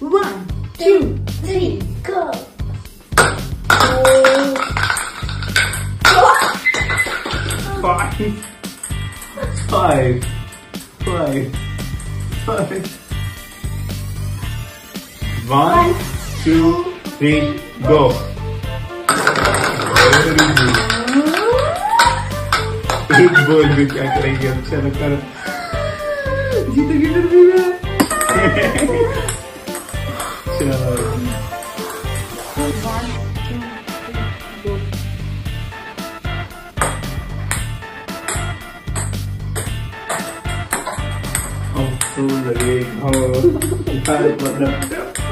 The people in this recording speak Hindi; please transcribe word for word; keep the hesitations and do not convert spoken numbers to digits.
One, two, three, go. Five. Five. Five. Five. One, two, three, go. Very good. एक बोल भी क्या करेंगे अब चलो करो जीतेगी फिर भी मैं चलो अब तो लगे हो मतलब